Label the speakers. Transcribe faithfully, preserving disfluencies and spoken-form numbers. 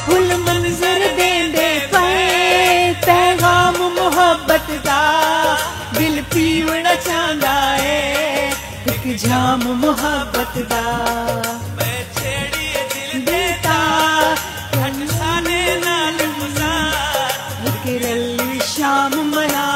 Speaker 1: full मंजर देंदे पे पैगाम मोहब्बत दा दिल पीवना चाहंदा है एक जाम मोहब्बत दा मैं छेड़ी दिल देता साने नाल गुजार शाम मना